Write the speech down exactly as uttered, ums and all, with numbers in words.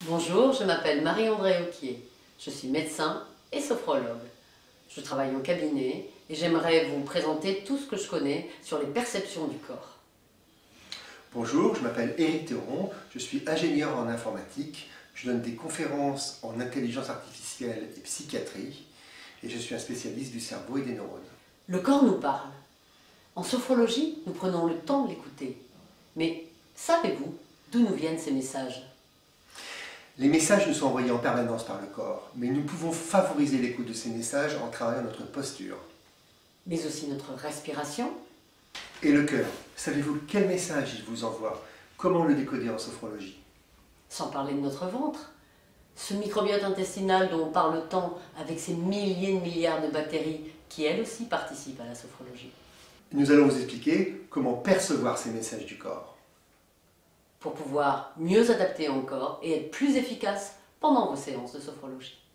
Bonjour, je m'appelle Marie-André Auquier. Je suis médecin et sophrologue. Je travaille au cabinet et j'aimerais vous présenter tout ce que je connais sur les perceptions du corps. Bonjour, je m'appelle Éric Théron, je suis ingénieur en informatique, je donne des conférences en intelligence artificielle et psychiatrie et je suis un spécialiste du cerveau et des neurones. Le corps nous parle. En sophrologie, nous prenons le temps de l'écouter. Mais savez-vous d'où nous viennent ces messages ? Les messages nous sont envoyés en permanence par le corps, mais nous pouvons favoriser l'écoute de ces messages en travaillant notre posture. Mais aussi notre respiration. Et le cœur, savez-vous quel message il vous envoie? Comment le décoder en sophrologie? Sans parler de notre ventre. Ce microbiote intestinal dont on parle tant avec ses milliers de milliards de bactéries qui elles aussi participent à la sophrologie. Nous allons vous expliquer comment percevoir ces messages du corps. Pour pouvoir mieux adapter encore et être plus efficace pendant vos séances de sophrologie.